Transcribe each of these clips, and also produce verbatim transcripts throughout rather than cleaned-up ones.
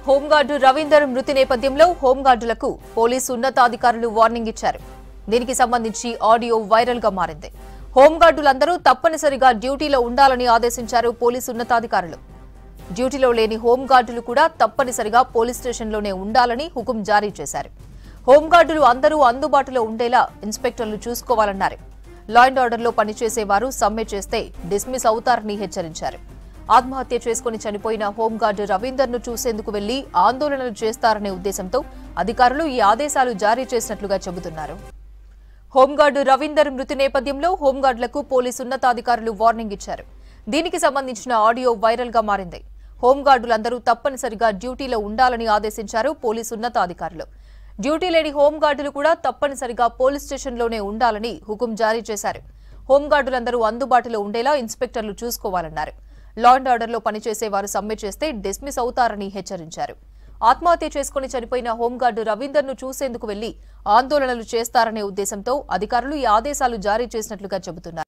Home guard Ravinder మృతి నేపథ్యంలో హోంగార్డులకు police ఉన్నతాధికారులు వార్నింగ్ ఇచ్చారు. దీనికి సంబంధించి ఆడియో వైరల్ గా మారింది. హోంగార్డులందరూ తప్పనిసరిగా డ్యూటీలో ఉండాలని ఆదేశించారు పోలీసు ఉన్నతాధికారులు. డ్యూటీలో లేని హోంగార్డులు కూడా తప్పనిసరిగా పోలీస్ స్టేషన్లోనే ఉండాలని హుకుం జారీ చేశారు. హోంగార్డులు అందరూ అందుబాటులో ఉండేలా ఇన్స్పెక్టర్లు చూసుకోవాలన్నారు. లా అండ్ ఆర్డర్లో పనిచేసేవారు సమ్మె చేస్తే డిస్మిస్ అవుతారని హెచ్చరించారు. ఆత్మహత్య చేసుకుని చనిపోయిన హోంగార్డు రవీందర్ ను చూసేందుకు వెళ్లి ఆందోళనలు చేస్తారనే ఉద్దేశంతో అధికారులు ఈ ఆదేశాలు జారీ చేసినట్లుగా చెబుతున్నారు. హోంగార్డు రవీందర్ మృతి నేపథ్యంలో హోంగార్డులకు పోలీసు ఉన్నతాధికారులు వార్నింగ్ ఇచ్చారు. దీనికి సంబంధించిన ఆడియో వైరల్ గా మారింది. హోంగార్డులందరూ తప్పనిసరిగా డ్యూటీలో ఉండాలని ఆదేశించారు పోలీసు ఉన్నతాధికారులు. డ్యూటీ లేని హోంగార్డులు కూడా తప్పనిసరిగా పోలీస్ స్టేషన్లోనే ఉండాలని హుకుం జారీ చేశారు. హోంగార్డులందరూ అందుబాటులో ఉండేలా ఇన్స్పెక్టర్లు చూసుకోవాలన్నారు. లా అండ్ ఆర్డర్లో పనిచేసేవారు సమ్మె చేస్తే డిస్మిస్ అవుతారని హెచ్చరించారు. ఆత్మహత్య చేసుకుని చనిపోయిన హోంగార్డు రవీందర్ ను చూసేందుకు వెళ్లి ఆందోళనలు చేస్తారనే ఉద్దేశంతో అధికారులు ఈ ఆదేశాలు జారీ చేసినట్లుగా చెబుతున్నారు.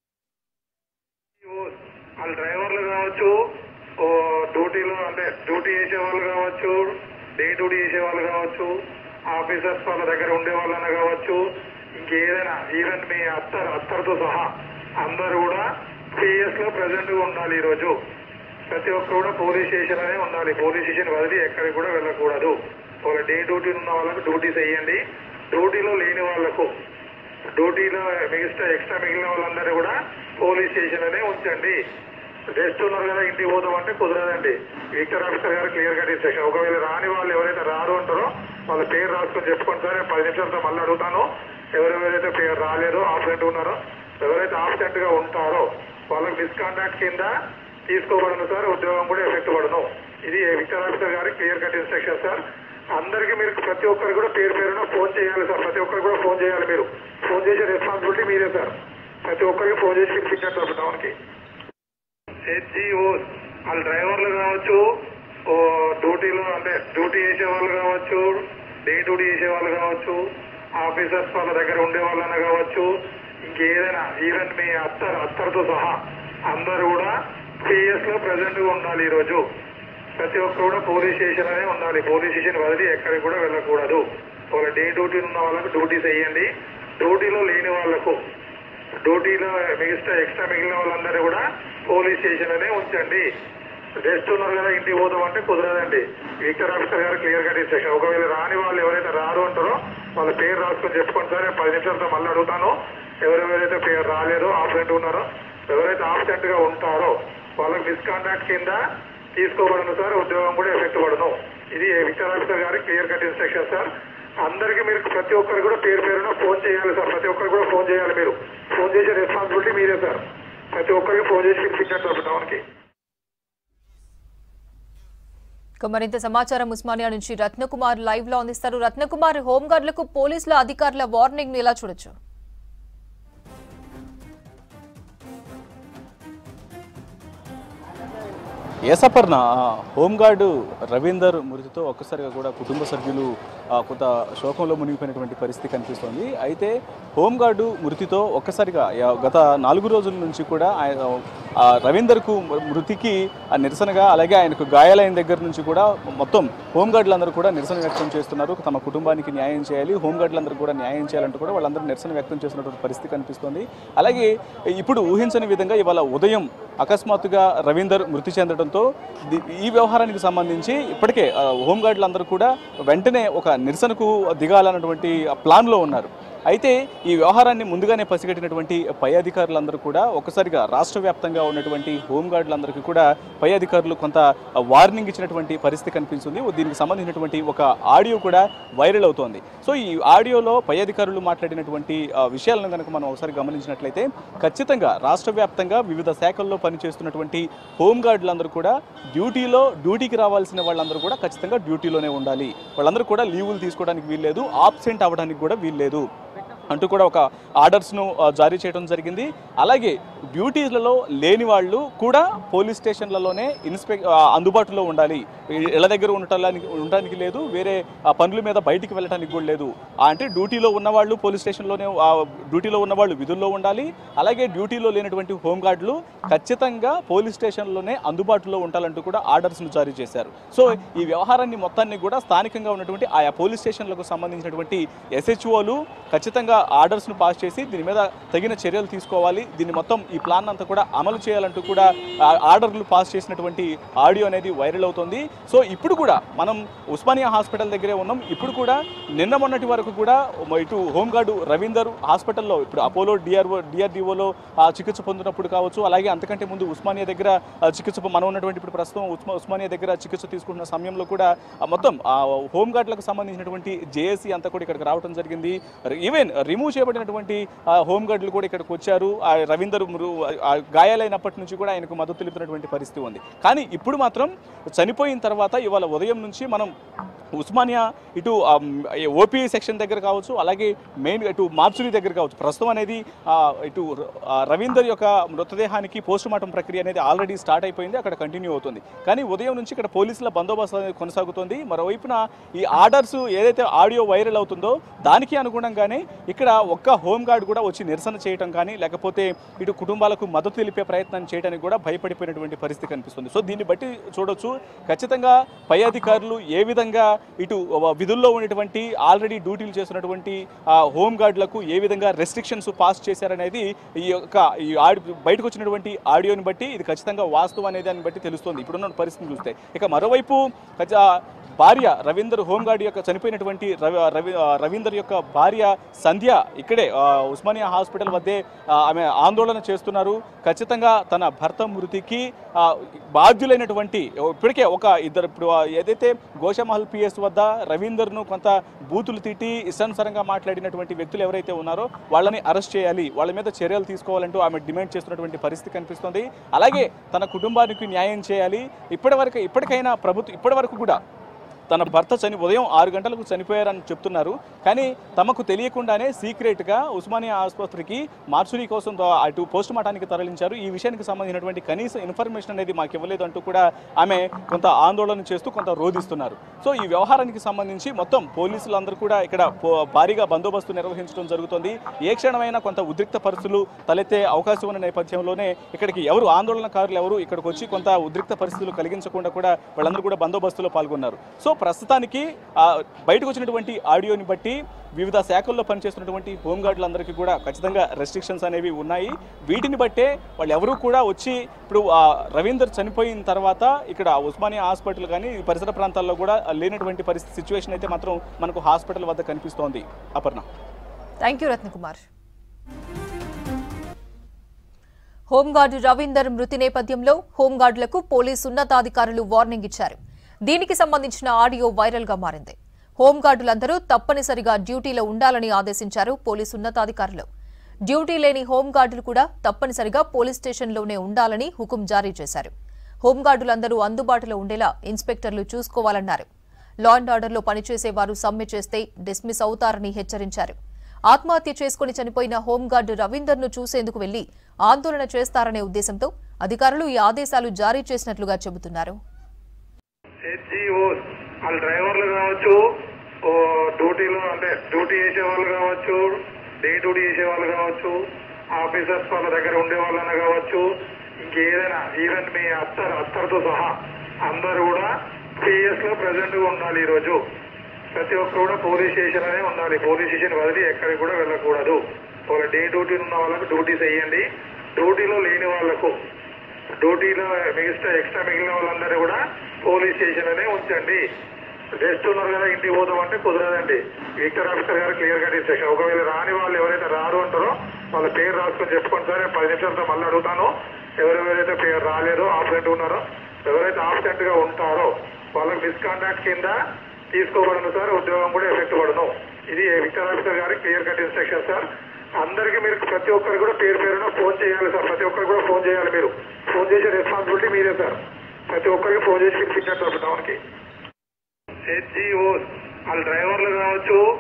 డ్రైవర్లు కావచ్చు, డ్యూటీలో అంటే డ్యూటీ చేసే వాళ్ళు కావచ్చు, డే డ్యూటీ చేసే వాళ్ళు కావచ్చు, ఆఫీసర్స్ వాళ్ళ దగ్గర ఉండే వాళ్ళని కావచ్చు, ఇంకేదైనా ఈవెన్ మీ అత్తర్ అత్తర్తో సహా అందరూ కూడా సిఎస్ లో ప్రెసెంట్ గా ఉండాలి. ఈరోజు ప్రతి ఒక్కరు కూడా పోలీస్ స్టేషన్ అనే ఉండాలి. పోలీస్ స్టేషన్ వదిలి ఎక్కడికి కూడా వెళ్ళకూడదు. వాళ్ళ డే డ్యూటీ ఉన్న వాళ్ళకు డ్యూటీ చేయండి. డ్యూటీలో లేని వాళ్లకు డ్యూటీలో మిగతా ఎక్స్ట్రా మిగిలిన వాళ్ళందరూ కూడా పోలీస్ స్టేషన్ అనే ఉంచండి. రెస్ట్ ఉన్నారు కదా ఇంటికి పోతామంటే కుదరదండి. విక్టర్ ఆఫీసర్ గారు క్లియర్ గా ఇన్స్ట్రక్షన్. ఒకవేళ రాని వాళ్ళు ఎవరైతే రారు అంటారో వాళ్ళ పేరు రాసుకొని చెప్పుకోండి సార్. పది నిమిషాలతో మళ్ళీ అడుగుతాను. ఎవరెవరైతే పేరు రాలేదో ఆబ్సెంట్ ఉన్నారో ఎవరైతే ఆబ్సెంట్ గా ఉంటారో వాళ్ళకి మిస్కాండాక్ట్ కింద తీసుకోబడను సార్. ఉద్యోగం కూడా ఎఫెక్ట్ పడను. ఇది విక్టర్ ఆఫీసర్ గారి క్లియర్ కట్ ఇన్స్ట్రక్షన్ సార్. అందరికీ మీరు ప్రతి ఒక్కరు కూడా పేరు పేరున ఫోన్ చేయాలి సార్. ప్రతి ఒక్కరు కూడా ఫోన్ చేయాలి. మీరు ఫోన్ చేసే రెస్పాన్సిబిలిటీ మీరే సార్. ప్రతి ఒక్కరికి ఫోన్ చేసి పిలిపించండి టౌన్కి. హెచ్జిఓస్ వాళ్ళ డ్రైవర్లు కావచ్చు, డ్యూటీలో అంటే డ్యూటీ చేసే వాళ్ళు కావచ్చు, డే డ్యూటీ చేసే వాళ్ళు కావచ్చు, ఆఫీసర్స్ వాళ్ళ దగ్గర ఉండే వాళ్ళని కావచ్చు, ఇంకేదైనా ఈవెన్ మీ అత్తర్ అత్తర్తో సహా అందరూ కూడా సిఎస్ లో ప్రెసెంట్ గా ఉండాలి. ఈరోజు ప్రతి ఒక్కరు కూడా పోలీస్ స్టేషన్ అనే ఉండాలి. పోలీస్ స్టేషన్ వదిలి ఎక్కడికి కూడా వెళ్ళకూడదు. వాళ్ళ డే డ్యూటీ ఉన్న వాళ్ళకు డ్యూటీ చేయండి. డ్యూటీలో లేని వాళ్లకు డ్యూటీలో మిగతా ఎక్స్ట్రా మిగిలిన వాళ్ళందరూ కూడా పోలీస్ స్టేషన్ అనే ఉంచండి. రెస్ట్ ఉన్నారు కదా ఇంటికి పోతామంటే కుదరదండి. విక్టర్ ఆఫీసర్ గారు క్లియర్ గా ఇన్స్ట్రక్షన్. ఒకవేళ రాని వాళ్ళు ఎవరైతే రారు అంటారో వాళ్ళ పేరు రాసుకొని చెప్పుకోండి సార్. పది నిమిషాలతో మళ్ళీ అడుగుతాను. ఎవరెవరైతే పేరు రాలేదో ఆబ్సెంట్ ఉన్నారో ఎవరైతే ఆబ్సెంట్ గా ఉంటారో వాళ్ళకి మిస్కాండాక్ట్ కింద తీసుకోబడను సార్. ఉద్యోగం కూడా ఎఫెక్ట్ పడను. ఇది విక్టర్ ఆఫీసర్ గారి క్లియర్ కట్ ఇన్స్ట్రక్షన్ సార్. అందరికీ మీరు ప్రతి ఒక్కరు కూడా పేరు పేరున ఫోన్ చేయాలి సార్. ప్రతి ఒక్కరు కూడా ఫోన్ చేయాలి. మీరు ఫోన్ చేసే రెస్పాన్సిబిలిటీ మీరే సార్. ప్రతి ఒక్కరికి ఫోన్ చేసి పిలిపించండి టౌన్కి. మరింత సమాచారం ఉస్మానియా నుంచి రత్నకుమార్ లైవ్ లో అందిస్తారు. రత్నకుమార్, హోంగార్డులకు పోలీసుల అధికారుల వార్నింగ్ ని ఎలా చూడొచ్చు? ఏసపర్ణ హోంగార్డు రవీందర్ మృతితో ఒక్కసారిగా కూడా కుటుంబ సభ్యులు కొంత శోకంలో మునిగిపోయినటువంటి పరిస్థితి కనిపిస్తోంది. అయితే హోంగార్డు మృతితో ఒక్కసారిగా గత నాలుగు రోజుల నుంచి కూడా రవీందర్కు మృతికి నిరసనగా, అలాగే ఆయనకు గాయాలైన దగ్గర నుంచి కూడా మొత్తం హోంగార్డులందరూ కూడా నిరసన వ్యక్తం చేస్తున్నారు. తమ కుటుంబానికి న్యాయం చేయాలి, హోంగార్డులందరూ కూడా న్యాయం చేయాలంటూ కూడా వాళ్ళందరూ నిరసన వ్యక్తం చేస్తున్నటువంటి పరిస్థితి కనిపిస్తోంది. అలాగే ఇప్పుడు ఊహించని విధంగా ఇవాళ ఉదయం అకస్మాత్తుగా రవీందర్ మృతి చెందడంతో ఈ వ్యవహారానికి సంబంధించి ఇప్పటికే హోంగార్డులందరూ కూడా వెంటనే ఒక నిరసనకు దిగాలన్నటువంటి ప్లాన్లో ఉన్నారు. అయితే ఈ వ్యవహారాన్ని ముందుగానే పసిగట్టినటువంటి పై అధికారులందరూ కూడా ఒక్కసారిగా రాష్ట్ర వ్యాప్తంగా ఉన్నటువంటి హోంగార్డులందరికీ కూడా పై అధికారులు కొంత వార్నింగ్ ఇచ్చినటువంటి పరిస్థితి కనిపిస్తుంది. దీనికి సంబంధించినటువంటి ఒక ఆడియో కూడా వైరల్ అవుతోంది. సో ఈ ఆడియోలో పై అధికారులు మాట్లాడినటువంటి విషయాలను కనుక మనం ఒకసారి గమనించినట్లయితే ఖచ్చితంగా రాష్ట్ర వ్యాప్తంగా వివిధ శాఖల్లో పనిచేస్తున్నటువంటి హోంగార్డులందరూ కూడా డ్యూటీలో డ్యూటీకి రావాల్సిన వాళ్ళందరూ కూడా ఖచ్చితంగా డ్యూటీలోనే ఉండాలి. వాళ్ళందరూ కూడా లీవులు తీసుకోవడానికి వీల్లేదు, ఆబ్సెంట్ అవ్వడానికి కూడా వీల్లేదు. అంటూ కూడా ఒక ఆర్డర్స్ను జారీ చేయడం జరిగింది. అలాగే డ్యూటీలలో లేని వాళ్ళు కూడా పోలీస్ స్టేషన్లలోనే ఇన్స్పెక్ అందుబాటులో ఉండాలి, ఇళ్ల దగ్గర ఉండటానికి ఉండటానికి లేదు, వేరే పనుల మీద బయటికి వెళ్ళడానికి కూడా లేదు. అంటే డ్యూటీలో ఉన్నవాళ్ళు పోలీస్ స్టేషన్లోనే డ్యూటీలో ఉన్నవాళ్ళు విధుల్లో ఉండాలి. అలాగే డ్యూటీలో లేనటువంటి హోంగార్డులు ఖచ్చితంగా పోలీస్ స్టేషన్లోనే అందుబాటులో ఉండాలంటూ కూడా ఆర్డర్స్ను జారీ చేశారు. సో ఈ వ్యవహారాన్ని మొత్తాన్ని కూడా స్థానికంగా ఉన్నటువంటి ఆయా పోలీస్ స్టేషన్లకు సంబంధించినటువంటి ఎస్హెచ్ఓలు ఖచ్చితంగా ఆర్డర్స్ను పాస్ చేసి దీని మీద తగిన చర్యలు తీసుకోవాలి, దీన్ని మొత్తం ఈ ప్లాన్ అంతా కూడా అమలు చేయాలంటూ కూడా ఆర్డర్లు పాస్ చేసినటువంటి ఆడియో అనేది వైరల్ అవుతుంది. సో ఇప్పుడు కూడా మనం ఉస్మానియా హాస్పిటల్ దగ్గరే ఉన్నాం. ఇప్పుడు కూడా నిన్న మొన్నటి వరకు కూడా ఇటు హోంగార్డు రవీందర్ హాస్పిటల్లో ఇప్పుడు అపోలో డిఆర్ఓ డిఆర్డిఓలో చికిత్స పొందినప్పుడు కావచ్చు, అలాగే అంతకంటే ముందు ఉస్మానియా దగ్గర చికిత్స మనం ఉన్నటువంటి ఇప్పుడు ప్రస్తుతం ఉస్మా ఉస్మానియా దగ్గర చికిత్స తీసుకుంటున్న సమయంలో కూడా మొత్తం హోంగార్డులకు సంబంధించినటువంటి జేఏసీ అంతా కూడా ఇక్కడికి రావడం జరిగింది. ఈవెన్ రిమూవ్ చేయబడినటువంటి హోంగార్డులు కూడా ఇక్కడికి వచ్చారు. రవీందర్ గాయాలైనప్పటి నుంచి కూడా ఆయనకు మద్దతు తెలుపుతున్నటువంటి పరిస్థితి ఉంది. కానీ ఇప్పుడు మాత్రం చనిపోయిన తర్వాత ఇవాళ ఉదయం నుంచి మనం ఉస్మానియా ఇటు ఓపీ సెక్షన్ దగ్గర కావచ్చు, అలాగే మెయిన్ ఇటు మార్చురీ దగ్గర కావచ్చు, ప్రస్తుతం అనేది ఇటు రవీందర్ యొక్క మృతదేహానికి పోస్ట్ మార్టం ప్రక్రియ అనేది ఆల్రెడీ స్టార్ట్ అయిపోయింది, అక్కడ కంటిన్యూ అవుతుంది. కానీ ఉదయం నుంచి ఇక్కడ పోలీసుల బందోబస్తు అనేది కొనసాగుతుంది. మరోవైపున ఈ ఆర్డర్స్ ఏదైతే ఆడియో వైరల్ అవుతుందో దానికి అనుగుణంగానే ఇక్కడ ఒక్క హోంగార్డ్ కూడా వచ్చి నిరసన చేయడం కానీ లేకపోతే ఇటు కుటుంబాలకు మద్దతు తెలిపే ప్రయత్నం చేయడానికి కూడా భయపడిపోయినటువంటి పరిస్థితి కనిపిస్తుంది. సో దీన్ని బట్టి చూడొచ్చు ఖచ్చితంగా పై అధికారులు ఏ విధంగా ఇటు విధుల్లో ఉన్నటువంటి ఆల్రెడీ డ్యూటీలు చేస్తున్నటువంటి హోంగార్డులకు ఏ విధంగా రెస్ట్రిక్షన్స్ పాస్ చేశారనేది ఈ యొక్క ఈ బయటకు వచ్చినటువంటి ఆడియోని బట్టి ఇది ఖచ్చితంగా వాస్తవం అనేది దాన్ని బట్టి తెలుస్తుంది ఇప్పుడున్న పరిస్థితిని చూస్తే. ఇక మరోవైపు భార్య రవీందర్ హోంగార్డ్ యొక్క చనిపోయినటువంటి రవి రవీందర్ యొక్క భార్య సంధ్య ఇక్కడే ఉస్మానియా హాస్పిటల్ వద్దే ఆమె ఆందోళన చేస్తున్నారు. ఖచ్చితంగా తన భర్త మృతికి బాధ్యులైనటువంటి ఇప్పటికే ఒక ఇద్దరు ఇప్పుడు ఏదైతే గోషామహల్ పిఎస్ వద్ద రవీందర్ను కొంత బూతులు తిట్టి ఇష్టానుసారంగా మాట్లాడినటువంటి వ్యక్తులు ఎవరైతే ఉన్నారో వాళ్ళని అరెస్ట్ చేయాలి, వాళ్ళ మీద చర్యలు తీసుకోవాలంటూ ఆమె డిమాండ్ చేస్తున్నటువంటి పరిస్థితి కనిపిస్తుంది. అలాగే తన కుటుంబానికి న్యాయం చేయాలి. ఇప్పటివరకు ఇప్పటికైనా ప్రభుత్వం ఇప్పటి వరకు కూడా తన భర్త చని ఉదయం ఆరు గంటలకు చనిపోయారని చెప్తున్నారు. కానీ తమకు తెలియకుండానే సీక్రెట్గా ఉస్మానియా ఆసుపత్రికి మార్చురీ కోసం అటు పోస్ట్ మార్టానికి తరలించారు. ఈ విషయానికి సంబంధించినటువంటి కనీస ఇన్ఫర్మేషన్ అనేది మాకు ఇవ్వలేదు అంటూ కూడా ఆమె కొంత ఆందోళన చేస్తూ కొంత రోధిస్తున్నారు. సో ఈ వ్యవహారానికి సంబంధించి మొత్తం పోలీసులందరూ కూడా ఇక్కడ భారీగా బందోబస్తు నిర్వహించడం జరుగుతుంది. ఏ క్షణమైనా కొంత ఉద్రిక్త పరిస్థితులు తలెత్తే అవకాశం ఉన్న నేపథ్యంలోనే ఇక్కడికి ఎవరు ఆందోళనకారులు ఎవరు ఇక్కడికి వచ్చి కొంత ఉద్రిక్త పరిస్థితులు కలిగించకుండా కూడా వాళ్ళందరూ కూడా బందోబస్తులో పాల్గొన్నారు. సో ప్రస్తుతానికి బయటకు వచ్చినటువంటి ఆడియోని బట్టి వివిధ శాఖల్లో పనిచేస్తున్నటువంటి హోంగార్డులందరికీ కూడా ఖచ్చితంగా రెస్ట్రిక్షన్స్ అనేవి ఉన్నాయి. వీటిని బట్టే వాళ్ళు ఎవరూ కూడా వచ్చి ఇప్పుడు రవీందర్ చనిపోయిన తర్వాత ఇక్కడ ఉస్మానియా హాస్పిటల్ కానీ పరిసర ప్రాంతాల్లో కూడా లేనటువంటి పరిస్థితి సిచ్యువేషన్ అయితే మాత్రం మనకు హాస్పిటల్ వద్ద కనిపిస్తోంది. Aparna. Thank you Ratnakumar. Home guard Ravinder మృతి నేపథ్యంలో హోంగార్డులకు పోలీసు ఉన్నతాధికారులు వార్నింగ్ ఇచ్చారు. దీనికి సంబంధించిన ఆడియో వైరల్ గా మారింది. హోంగార్డులందరూ తప్పనిసరిగా డ్యూటీలో ఉండాలని ఆదేశించారు పోలీసు ఉన్నతాధికారులు. డ్యూటీ లేని హోంగార్డులు కూడా తప్పనిసరిగా పోలీస్ స్టేషన్లోనే ఉండాలని హుకుం జారీ చేశారు. హోంగార్డులందరూ అందుబాటులో ఉండేలా ఇన్స్పెక్టర్లు చూసుకోవాలన్నారు. లా అండ్ ఆర్డర్లో పనిచేసే వారు సమ్మె చేస్తే డిస్మిస్ అవుతారని హెచ్చరించారు. ఆత్మహత్య చేసుకుని చనిపోయిన హోంగార్డు రవీందర్ను చూసేందుకు వెళ్లి ఆందోళన చేస్తారనే ఉద్దేశంతో అధికారులు ఈ ఆదేశాలు జారీ చేసినట్లుగా చెబుతున్నారు. వాళ్ళ డ్రైవర్లు కావచ్చు, డ్యూటీలో అంటే డ్యూటీ చేసే వాళ్ళు కావచ్చు, డే డ్యూటీ చేసే వాళ్ళు కావచ్చు, ఆఫీసర్స్ వాళ్ళ దగ్గర ఉండే వాళ్ళన్నా కావచ్చు, ఇంకేదైనా ఈవెన్ మీ అత్తర్ అత్తర్తో సహా అందరూ కూడా పిఎస్ లో ప్రెసెంట్ గా ఉండాలి. ఈరోజు ప్రతి ఒక్కరు కూడా పోలీస్ స్టేషన్ అనే ఉండాలి. పోలీస్ స్టేషన్ వదిలి ఎక్కడికి కూడా వెళ్ళకూడదు. వాళ్ళ డే డ్యూటీ ఉన్న వాళ్ళకు డ్యూటీస్ వేయండి. డ్యూటీలో లేని వాళ్లకు డ్యూటీలో మిగతా ఎక్స్ట్రా మిగిలిన వాళ్ళందరూ కూడా పోలీస్ స్టేషన్ అనే ఉంచండి. రెస్ట్ ఉన్నారు కదా ఇంటికి పోతామంటే కుదరదండి. విక్టర్ ఆఫీసర్ గారు క్లియర్ గా ఇన్స్ట్రక్షన్. ఒకవేళ రాని వాళ్ళు ఎవరైతే రారు అంటారో వాళ్ళ పేరు రాసుకొని చెప్పుకోండి సార్. పది నిమిషాలతో మళ్ళీ అడుగుతాను. ఎవరెవరైతే పేరు రాలేదో ఆబ్సెంట్ ఉన్నారో, ఎవరైతే ఆబ్సెంట్ గా ఉంటారో వాళ్ళకి మిస్కాంటాక్ట్ కింద తీసుకోబడను సార్. ఉద్యోగం కూడా ఎఫెక్ట్ పడను. ఇది విక్టర్ ఆఫీసర్ గారి క్లియర్ కట్ ఇన్స్ట్రక్షన్ సార్. అందరికీ మీరు ప్రతి ఒక్కరు కూడా పేరు పేరున ఫోన్ చేయాలి సార్. ప్రతి ఒక్కరు కూడా ఫోన్ చేయాలి. మీరు ఫోన్ చేసే రెస్పాన్సిబిలిటీ మీరే సార్. ప్రతి ఒక్కరికి ఫోన్ చేసి పిలిపించారు సార్ టౌన్కి. హెచ్జిఓస్ వాళ్ళ డ్రైవర్లు కావచ్చు,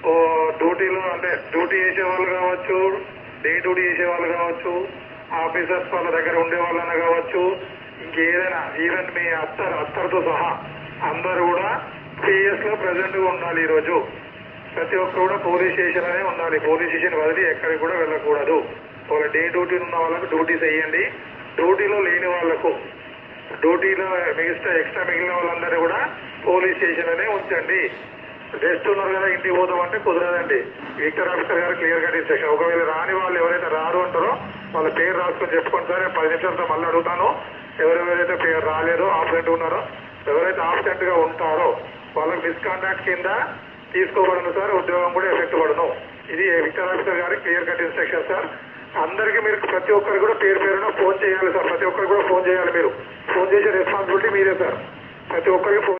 ఓ డ్యూటీలో అంటే డ్యూటీ చేసే వాళ్ళు కావచ్చు, డే డ్యూటీ చేసే వాళ్ళు కావచ్చు, ఆఫీసర్స్ వాళ్ళ దగ్గర ఉండే వాళ్ళన్నా కావచ్చు, ఇంకేదైనా ఈవెన్ మీ అత్తర్ అత్తర్తో సహా అందరూ కూడా పిఎస్ లో ప్రజెంట్ గా ఉండాలి. ఈ రోజు ప్రతి ఒక్కరు కూడా పోలీస్ స్టేషన్ అనే ఉండాలి. పోలీస్ స్టేషన్ వదిలి ఎక్కడికి కూడా వెళ్ళకూడదు. వాళ్ళ డే డ్యూటీ ఉన్న వాళ్ళకు డ్యూటీస్ వేయండి. డ్యూటీలో లేని వాళ్లకు డ్యూటీలో మిగతా ఎక్స్ట్రా మిగిలిన వాళ్ళందరూ కూడా పోలీస్ స్టేషన్ అనే ఉంచండి. రెస్ట్ ఉన్నారు కదా ఇంటికి పోతామంటే కుదరదండి. విక్టర్ ఆఫీసర్ గారు క్లియర్ గా ఇన్స్ట్రక్షన్. ఒకవేళ రాని వాళ్ళు ఎవరైతే రారు అంటారో వాళ్ళ పేరు రాసుకొని చెప్పుకోండి సార్. పది నిమిషాలతో మళ్ళీ అడుగుతాను. ఎవరెవరైతే పేరు రాలేదో ఆబ్సెంట్ ఉన్నారో, ఎవరైతే ఆబ్సెంట్ గా ఉంటారో వాళ్ళకి మిస్కాంటాక్ట్ కింద తీసుకోబడను సార్. ఉద్యోగం కూడా ఎఫెక్ట్ పడను. ఇది విక్టర్ ఆఫీసర్ గారి క్లియర్ కట్ ఇన్స్ట్రక్షన్ సార్. అందరికీ మీరు ప్రతి ఒక్కరు కూడా పేరు పేరున ఫోన్ చేయాలి సార్. ప్రతి ఒక్కరు కూడా ఫోన్ చేయాలి. మీరు ఫోన్ చేసే రెస్పాన్సిబిలిటీ మీదే సార్. ప్రతి ఒక్కరికి ఫోన్